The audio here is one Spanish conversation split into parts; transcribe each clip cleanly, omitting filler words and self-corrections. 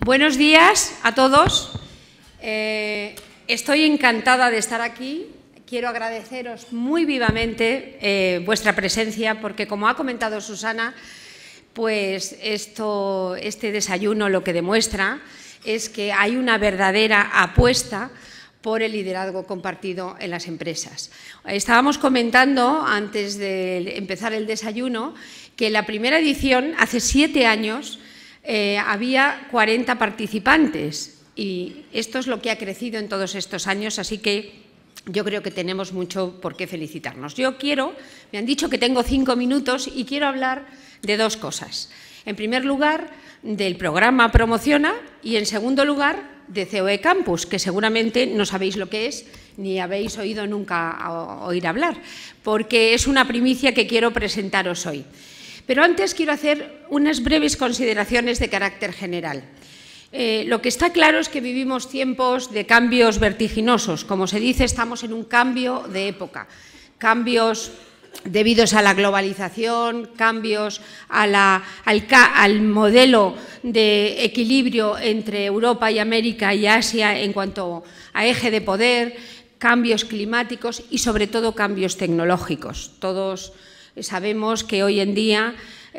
Buenos días a todos. Estoy encantada de estar aquí. Quiero agradeceros muy vivamente vuestra presencia porque, como ha comentado Susana, pues este desayuno lo que demuestra es que hay una verdadera apuesta por el liderazgo compartido en las empresas. Estábamos comentando antes de empezar el desayuno que en la primera edición, hace 7 años, había 40 participantes y esto es lo que ha crecido en todos estos años, así que yo creo que tenemos mucho por qué felicitarnos. Me han dicho que tengo 5 minutos y quiero hablar de 2 cosas. En primer lugar, del programa Promociona y, en segundo lugar, de COE Campus, que seguramente no sabéis lo que es ni habéis oído nunca oír hablar, porque es una primicia que quiero presentaros hoy. Pero antes quiero hacer unas breves consideraciones de carácter general. Lo que está claro es que vivimos tiempos de cambios vertiginosos. Como se dice, estamos en un cambio de época. Cambios debidos a la globalización, cambios al modelo de equilibrio entre Europa y América y Asia en cuanto a eje de poder, cambios climáticos y, sobre todo, cambios tecnológicos. Todos sabemos que hoy en día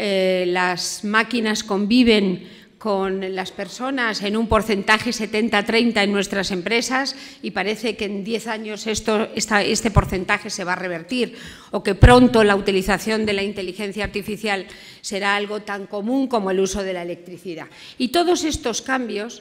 las máquinas conviven con las personas en un porcentaje 70-30 en nuestras empresas y parece que en 10 años este porcentaje se va a revertir o que pronto la utilización de la inteligencia artificial será algo tan común como el uso de la electricidad. Y todos estos cambios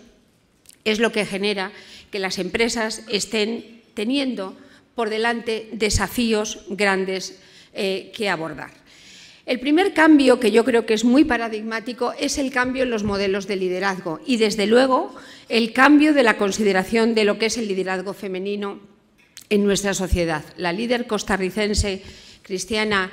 es lo que genera que las empresas estén teniendo por delante desafíos grandes que abordar. El primer cambio, que yo creo que es muy paradigmático, es el cambio en los modelos de liderazgo y, desde luego, el cambio de la consideración de lo que es el liderazgo femenino en nuestra sociedad. La líder costarricense Cristiana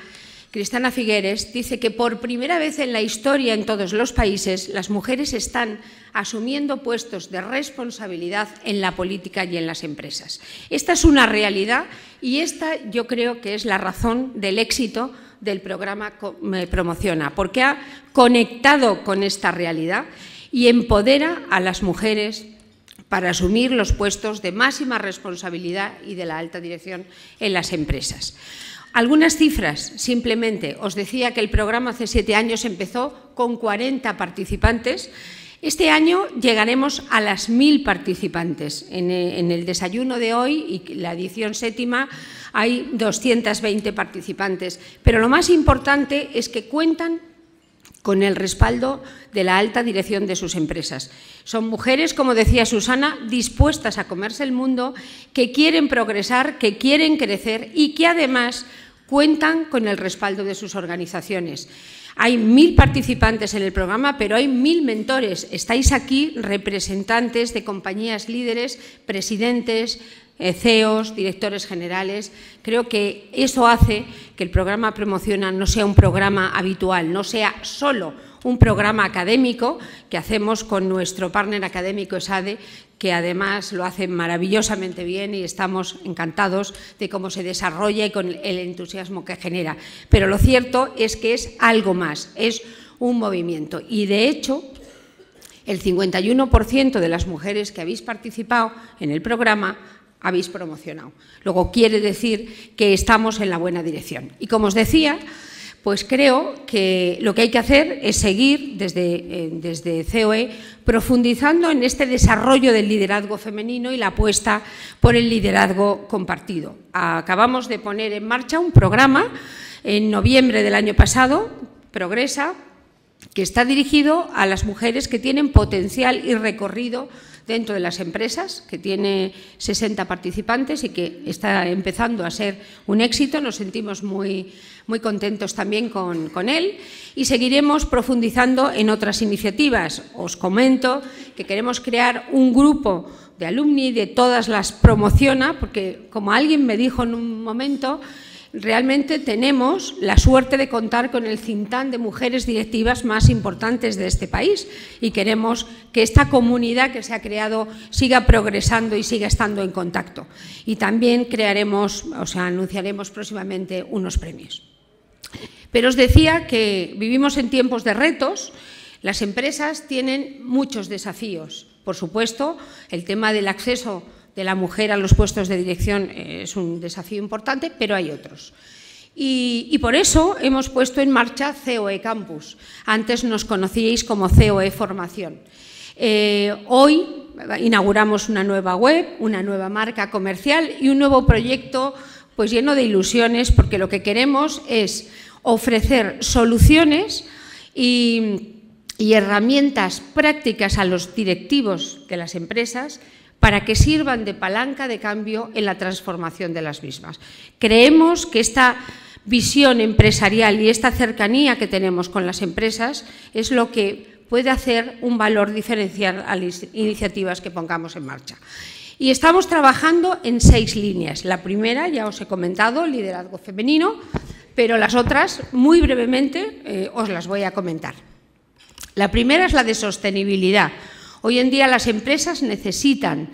Figueres dice que por primera vez en la historia en todos los países las mujeres están asumiendo puestos de responsabilidad en la política y en las empresas. Esta es una realidad y esta yo creo que es la razón del éxito del programa Promociona, porque ha conectado con esta realidad y empodera a las mujeres para asumir los puestos de máxima responsabilidad y de la alta dirección en las empresas. Algunas cifras, simplemente. Os decía que el programa hace 7 años empezó con 40 participantes. Este año llegaremos a las 1000 participantes. En el desayuno de hoy y la edición 7ª hay 220 participantes. Pero lo más importante es que cuentan con el respaldo de la alta dirección de sus empresas. Son mujeres, como decía Susana, dispuestas a comerse el mundo, que quieren progresar, que quieren crecer y que además cuentan con el respaldo de sus organizaciones. Hay 1000 participantes en el programa, pero hay 1000 mentores. Estáis aquí representantes de compañías líderes, presidentes, CEOs, directores generales. Creo que eso hace que el programa Promociona no sea un programa habitual, no sea solo un programa académico que hacemos con nuestro partner académico ESADE, que además lo hace maravillosamente bien y estamos encantados de cómo se desarrolla y con el entusiasmo que genera. Pero lo cierto es que es algo más, es un movimiento. Y, de hecho, el 51% de las mujeres que habéis participado en el programa habéis promocionado. Luego quiere decir que estamos en la buena dirección. Y, como os decía, pues creo que lo que hay que hacer es seguir desde COE profundizando en este desarrollo del liderazgo femenino y la apuesta por el liderazgo compartido. Acabamos de poner en marcha un programa en noviembre del año pasado, Progresa, que está dirigido a las mujeres que tienen potencial y recorrido dentro de las empresas, que tiene 60 participantes y que está empezando a ser un éxito. Nos sentimos muy contentos también con él y seguiremos profundizando en otras iniciativas. Os comento que queremos crear un grupo de alumni de todas las Promociona, porque, como alguien me dijo en un momento, realmente tenemos la suerte de contar con el cintán de mujeres directivas más importantes de este país y queremos que esta comunidad que se ha creado siga progresando y siga estando en contacto. Y también anunciaremos próximamente unos premios. Pero os decía que vivimos en tiempos de retos. Las empresas tienen muchos desafíos. Por supuesto, el tema del acceso de la mujer a los puestos de dirección es un desafío importante, pero hay otros. Y por eso hemos puesto en marcha COE Campus. Antes nos conocíais como COE Formación. Hoy inauguramos una nueva web, una nueva marca comercial y un nuevo proyecto pues lleno de ilusiones, porque lo que queremos es ofrecer soluciones y herramientas prácticas a los directivos de las empresas para que sirvan de palanca de cambio en la transformación de las mismas. Creemos que esta visión empresarial y esta cercanía que tenemos con las empresas es lo que puede hacer un valor diferencial a las iniciativas que pongamos en marcha. Y estamos trabajando en 6 líneas. La primera, ya os he comentado, liderazgo femenino, pero las otras, muy brevemente, os las voy a comentar. La primera es la de sostenibilidad. Hoy en día las empresas necesitan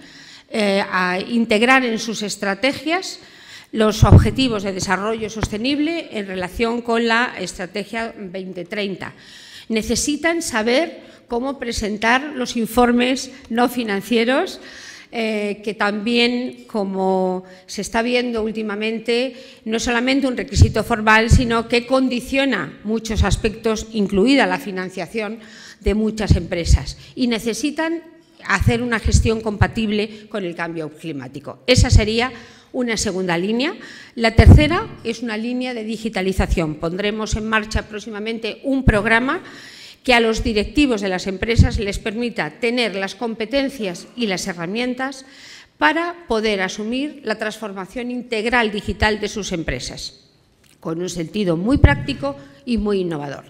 integrar en sus estrategias los objetivos de desarrollo sostenible en relación con la Estrategia 2030. Necesitan saber cómo presentar los informes no financieros, que también, como se está viendo últimamente, no es solamente un requisito formal, sino que condiciona muchos aspectos, incluida la financiación de muchas empresas, y necesitan hacer una gestión compatible con el cambio climático. Esa sería una segunda línea. La tercera es una línea de digitalización. Pondremos en marcha próximamente un programa que a los directivos de las empresas les permita tener las competencias y las herramientas para poder asumir la transformación integral digital de sus empresas, con un sentido muy práctico y muy innovador.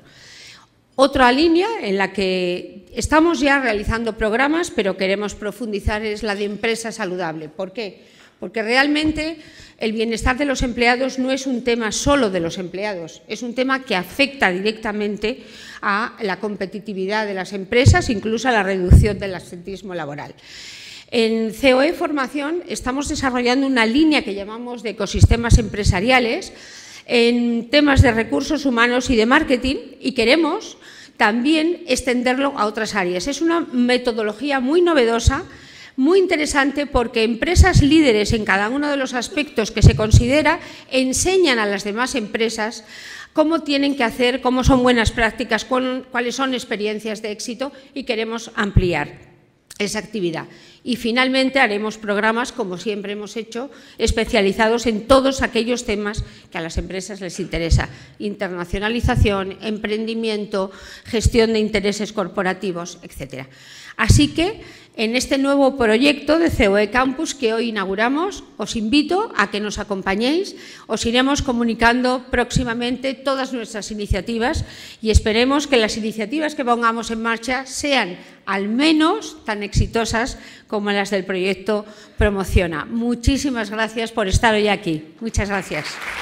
Otra línea en la que estamos ya realizando programas, pero queremos profundizar, es la de empresa saludable. ¿Por qué? Porque realmente el bienestar de los empleados no es un tema solo de los empleados, es un tema que afecta directamente a la competitividad de las empresas, incluso a la reducción del absentismo laboral. En COE Formación estamos desarrollando una línea que llamamos de ecosistemas empresariales en temas de recursos humanos y de marketing, y queremos también extenderlo a otras áreas. Es una metodología muy novedosa, muy interesante, porque empresas líderes en cada uno de los aspectos que se considera enseñan a las demás empresas cómo tienen que hacer, cómo son buenas prácticas, cuáles son experiencias de éxito, y queremos ampliar esa actividad. Y finalmente haremos programas, como siempre hemos hecho, especializados en todos aquellos temas que a las empresas les interesa: internacionalización, emprendimiento, gestión de intereses corporativos, etc. Así que, en este nuevo proyecto de COE Campus que hoy inauguramos, os invito a que nos acompañéis. Os iremos comunicando próximamente todas nuestras iniciativas y esperemos que las iniciativas que pongamos en marcha sean al menos tan exitosas como las del proyecto Promociona. Muchísimas gracias por estar hoy aquí. Muchas gracias.